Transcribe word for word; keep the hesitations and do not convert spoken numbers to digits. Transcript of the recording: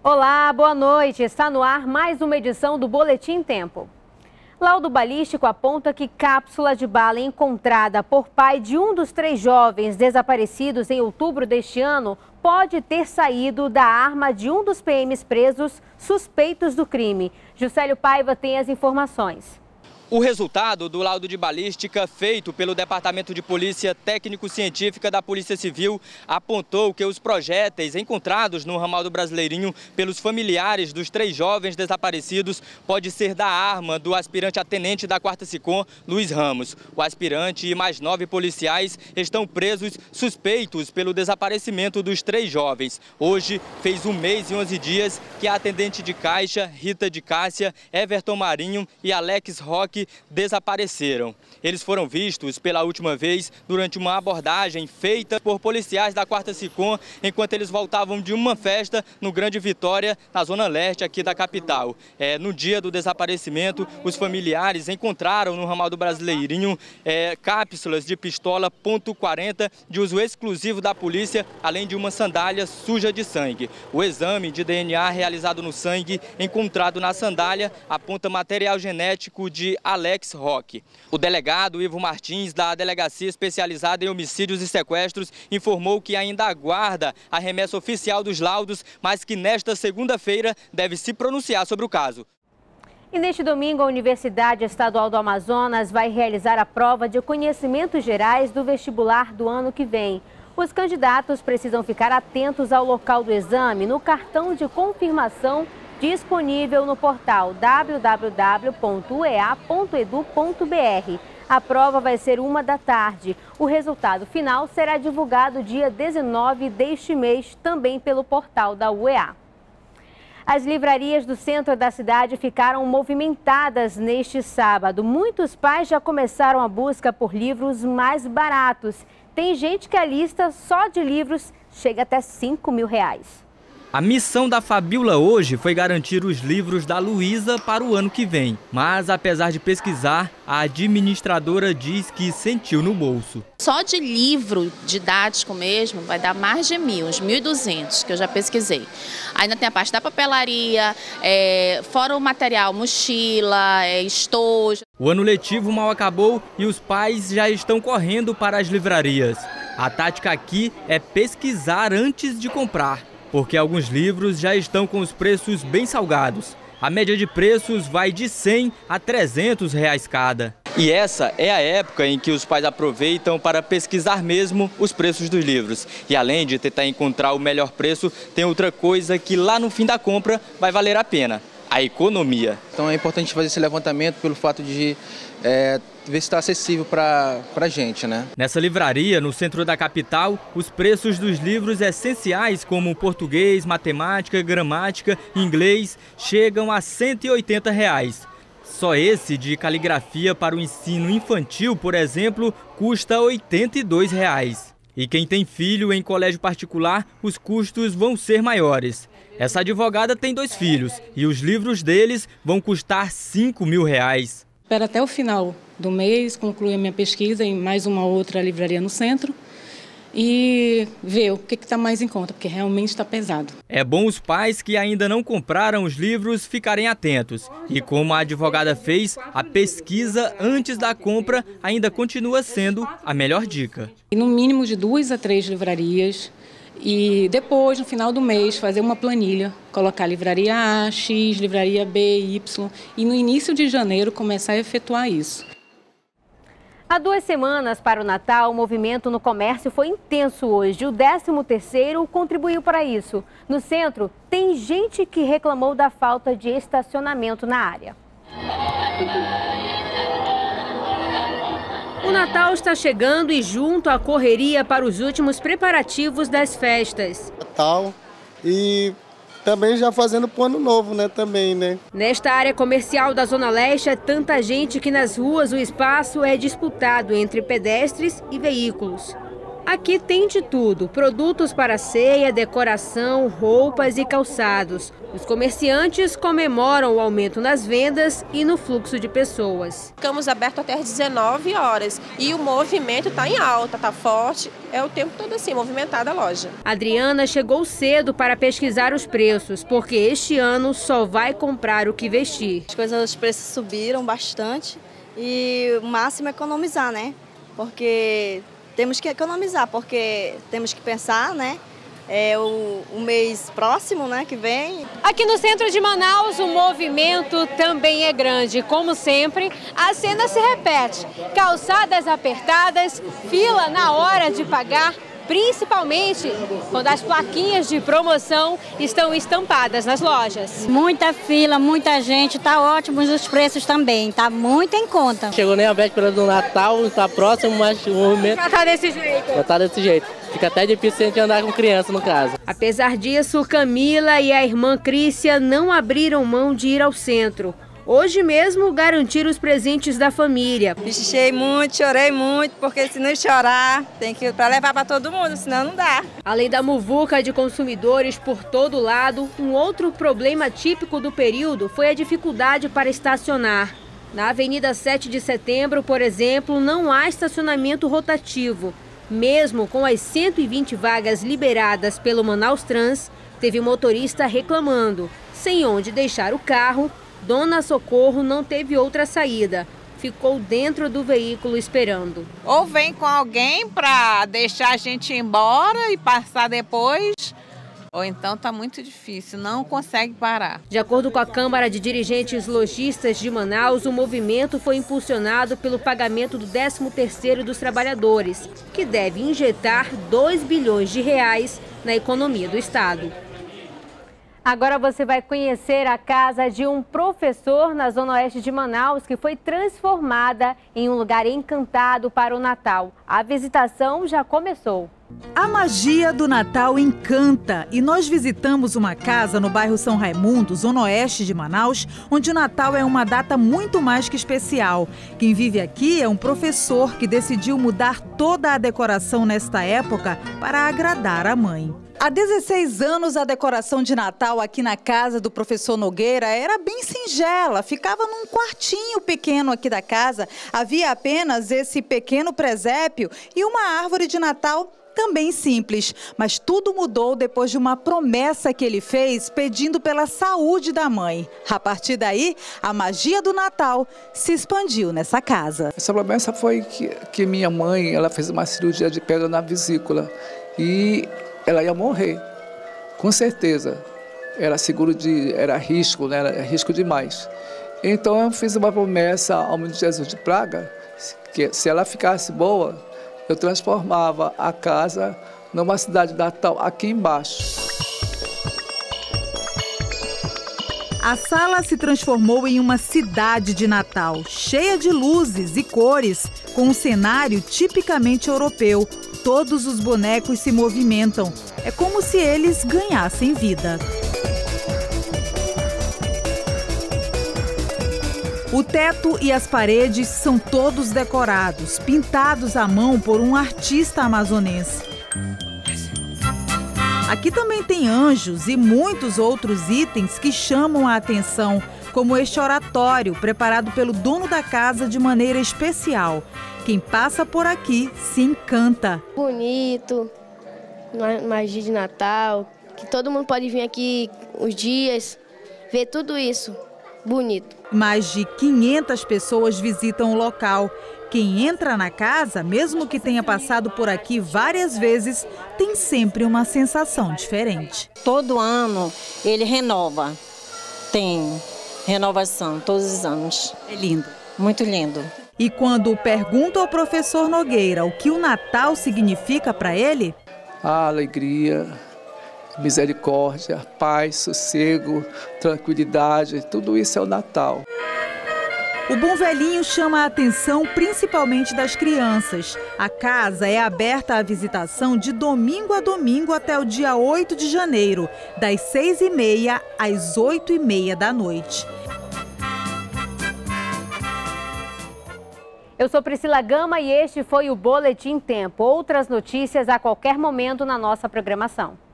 Olá, boa noite. Está no ar mais uma edição do Boletim Tempo. Laudo balístico aponta que cápsula de bala encontrada por pai de um dos três jovens desaparecidos em outubro deste ano pode ter saído da arma de um dos P Ms presos suspeitos do crime. Juscelio Paiva tem as informações. O resultado do laudo de balística feito pelo Departamento de Polícia Técnico-Científica da Polícia Civil apontou que os projéteis encontrados no ramal do Brasileirinho pelos familiares dos três jovens desaparecidos pode ser da arma do aspirante a tenente da quarta SICOM, Luiz Ramos. O aspirante e mais nove policiais estão presos suspeitos pelo desaparecimento dos três jovens. Hoje fez um mês e onze dias que a atendente de caixa, Rita de Cássia, Everton Marinho e Alex Roque desapareceram. Eles foram vistos pela última vez durante uma abordagem feita por policiais da quarta SICOM enquanto eles voltavam de uma festa no Grande Vitória, na zona leste aqui da capital. É, no dia do desaparecimento, os familiares encontraram no ramal do Brasileirinho é, cápsulas de pistola ponto quarenta de uso exclusivo da polícia, além de uma sandália suja de sangue. O exame de D N A realizado no sangue encontrado na sandália aponta material genético de Alex Roque. O delegado Ivo Martins, da Delegacia Especializada em Homicídios e Sequestros, informou que ainda aguarda a remessa oficial dos laudos, mas que nesta segunda-feira deve se pronunciar sobre o caso. E neste domingo, a Universidade Estadual do Amazonas vai realizar a prova de conhecimentos gerais do vestibular do ano que vem. Os candidatos precisam ficar atentos ao local do exame no cartão de confirmação disponível no portal w w w ponto u e a ponto edu ponto b r. A prova vai ser uma da tarde. O resultado final será divulgado dia dezenove deste mês, também pelo portal da U E A. As livrarias do centro da cidade ficaram movimentadas neste sábado. Muitos pais já começaram a busca por livros mais baratos. Tem gente que a lista só de livros chega até cinco mil reais. A missão da Fabiola hoje foi garantir os livros da Luísa para o ano que vem. Mas, apesar de pesquisar, a administradora diz que sentiu no bolso. Só de livro didático mesmo vai dar mais de mil, uns mil e duzentos, que eu já pesquisei. Ainda tem a parte da papelaria, é, fora o material, mochila, é, estojo. O ano letivo mal acabou e os pais já estão correndo para as livrarias. A tática aqui é pesquisar antes de comprar, porque alguns livros já estão com os preços bem salgados. A média de preços vai de cem a trezentos reais cada. E essa é a época em que os pais aproveitam para pesquisar mesmo os preços dos livros. E além de tentar encontrar o melhor preço, tem outra coisa que lá no fim da compra vai valer a pena: a economia. Então é importante fazer esse levantamento pelo fato de é, ver se está acessível para a gente, né? Nessa livraria, no centro da capital, os preços dos livros essenciais como português, matemática, gramática, inglês, chegam a cento e oitenta reais. Só esse de caligrafia para o ensino infantil, por exemplo, custa oitenta e dois reais. E quem tem filho em colégio particular, os custos vão ser maiores. Essa advogada tem dois filhos e os livros deles vão custar cinco mil reais. Espero até o final do mês concluir a minha pesquisa em mais uma outra livraria no centro e ver o que está mais em conta, porque realmente está pesado. É bom os pais que ainda não compraram os livros ficarem atentos. E como a advogada fez, a pesquisa antes da compra ainda continua sendo a melhor dica. E no mínimo de duas a três livrarias e depois, no final do mês, fazer uma planilha, colocar livraria A, X, livraria B, Y e no início de janeiro começar a efetuar isso. Há duas semanas para o Natal, o movimento no comércio foi intenso hoje. O décimo terceiro contribuiu para isso. No centro, tem gente que reclamou da falta de estacionamento na área. O Natal está chegando e junto à correria para os últimos preparativos das festas. Natal e também já fazendo pro ano novo, né, também, né? Nesta área comercial da Zona Leste é tanta gente que nas ruas o espaço é disputado entre pedestres e veículos. Aqui tem de tudo, produtos para ceia, decoração, roupas e calçados. Os comerciantes comemoram o aumento nas vendas e no fluxo de pessoas. Ficamos abertos até às dezenove horas e o movimento está em alta, está forte, é o tempo todo assim, movimentada a loja. Adriana chegou cedo para pesquisar os preços, porque este ano só vai comprar o que vestir. As coisas, os preços subiram bastante e o máximo é economizar, né? Porque temos que economizar, porque temos que pensar, né? É o, o mês próximo, né, que vem. Aqui no centro de Manaus, o movimento também é grande. Como sempre, a cena se repete. Calçadas apertadas, fila na hora de pagar, principalmente quando as plaquinhas de promoção estão estampadas nas lojas. Muita fila, muita gente, tá ótimo os preços também, tá muito em conta. Chegou nem a véspera do Natal, tá próximo, mas o movimento já tá desse jeito. Já tá desse jeito. Fica até difícil a gente andar com criança no caso. Apesar disso, Camila e a irmã Crícia não abriram mão de ir ao centro. Hoje mesmo garantiram os presentes da família. Pichei muito, chorei muito, porque se não chorar, tem que ir para levar para todo mundo, senão não dá. Além da muvuca de consumidores por todo lado, um outro problema típico do período foi a dificuldade para estacionar. Na Avenida sete de Setembro, por exemplo, não há estacionamento rotativo. Mesmo com as cento e vinte vagas liberadas pelo Manaus Trans, teve motorista reclamando. Sem onde deixar o carro, Dona Socorro não teve outra saída. Ficou dentro do veículo esperando. Ou vem com alguém para deixar a gente ir embora e passar depois, ou então está muito difícil, não consegue parar. De acordo com a Câmara de Dirigentes Lojistas de Manaus, o movimento foi impulsionado pelo pagamento do décimo terceiro dos trabalhadores, que deve injetar dois bilhões de reais na economia do estado. Agora você vai conhecer a casa de um professor na zona oeste de Manaus que foi transformada em um lugar encantado para o Natal. A visitação já começou. A magia do Natal encanta e nós visitamos uma casa no bairro São Raimundo, zona oeste de Manaus, onde o Natal é uma data muito mais que especial. Quem vive aqui é um professor que decidiu mudar toda a decoração nesta época para agradar a mãe. Há dezesseis anos, a decoração de Natal aqui na casa do professor Nogueira era bem singela. Ficava num quartinho pequeno aqui da casa. Havia apenas esse pequeno presépio e uma árvore de Natal também simples. Mas tudo mudou depois de uma promessa que ele fez pedindo pela saúde da mãe. A partir daí, a magia do Natal se expandiu nessa casa. Essa promessa foi que, que minha mãe ela fez uma cirurgia de pedra na vesícula e ela ia morrer, com certeza. Era seguro de, era risco, né? Era risco demais. Então eu fiz uma promessa ao menino Jesus de Praga, que se ela ficasse boa, eu transformava a casa numa cidade natal aqui embaixo. A sala se transformou em uma cidade de Natal, cheia de luzes e cores, com um cenário tipicamente europeu. Todos os bonecos se movimentam. É como se eles ganhassem vida. O teto e as paredes são todos decorados, pintados à mão por um artista amazonense. Aqui também tem anjos e muitos outros itens que chamam a atenção, como este oratório preparado pelo dono da casa de maneira especial. Quem passa por aqui se encanta. Bonito, magia de Natal, que todo mundo pode vir aqui os dias, ver tudo isso, bonito. Mais de quinhentas pessoas visitam o local. Quem entra na casa, mesmo que tenha passado por aqui várias vezes, tem sempre uma sensação diferente. Todo ano ele renova, tem renovação todos os anos. É lindo. Muito lindo. E quando pergunto ao professor Nogueira o que o Natal significa para ele? A alegria, misericórdia, paz, sossego, tranquilidade, tudo isso é o Natal. O Bom Velhinho chama a atenção principalmente das crianças. A casa é aberta à visitação de domingo a domingo até o dia oito de janeiro, das seis e meia às oito e meia da noite. Eu sou Priscila Gama e este foi o Boletim Tempo. Outras notícias a qualquer momento na nossa programação.